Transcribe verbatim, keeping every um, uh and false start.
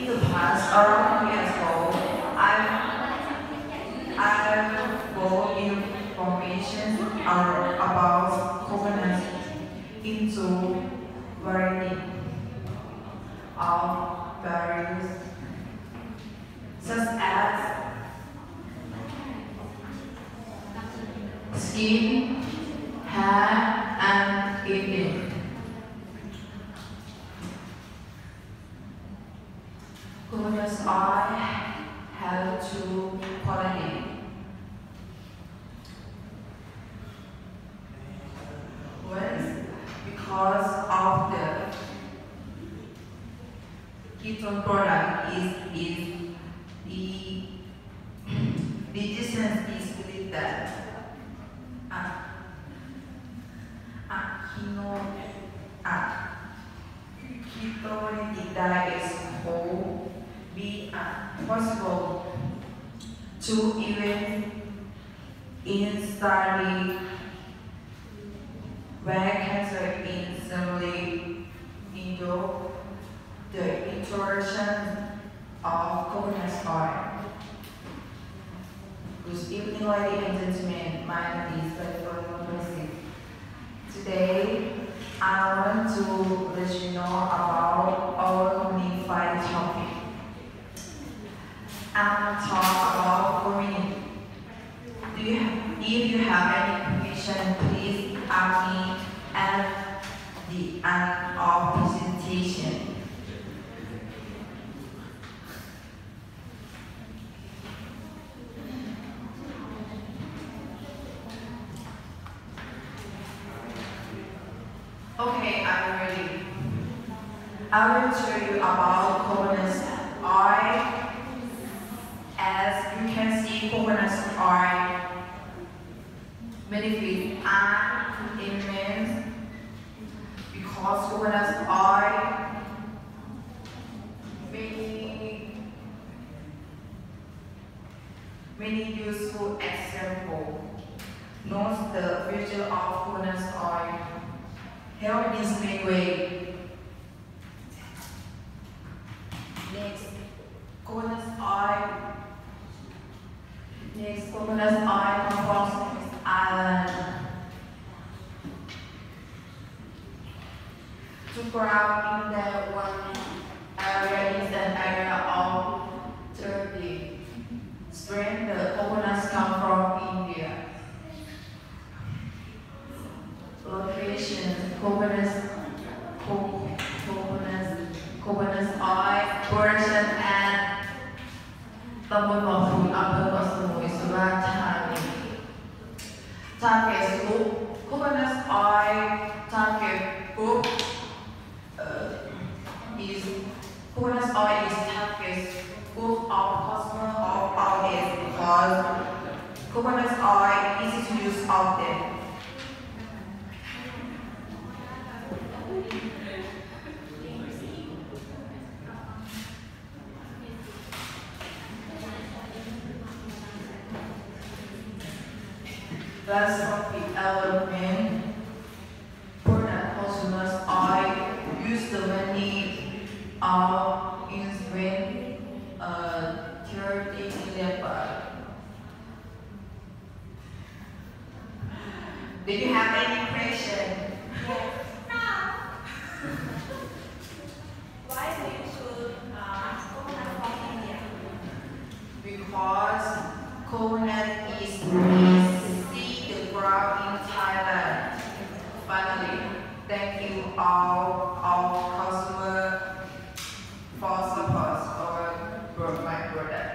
the past, around years ago, I I got information are about coconut into variety of berries, such as skin, hair, and eating. Coconut oil have two qualities. One, because of the ketone product is is the the distance is believed that uh, uh, kino, uh, ketone diet is whole be uh, possible to even instantly where cancer instantly into the introduction of coconut oil. Good evening, ladies and gentlemen. My name is Betty. Today, I want to let you know about our community topic. I'm talk about farming. Do you have, if you have any question, please ask me at the end of presentation. Okay, I'm ready. I will tell you about coconut oil. As you can see, coconut oil benefits are immense because coconut oil many many useful example. Note the future of coconut oil. Help in many ways. Next, coconut oil. Next, coconut oil comes from island. To grow in that one area is an area of Turkey. Strain the coconuts come from India. Location, coconut, co coconut, coconut oil, production and Tambon Mafu, Upper Boston, Surat Thani. Target group, coconut oil, target group uh, is coconut oil is target group of customer of our days because coconut oil is easy to use often. Last topic element product consumers oil use the many of in uh thirty level. Do you have any question? Why do you choose uh, coconut from India? Because coconut is easy to grow in Thailand. Finally, thank you all our customers for support our my product.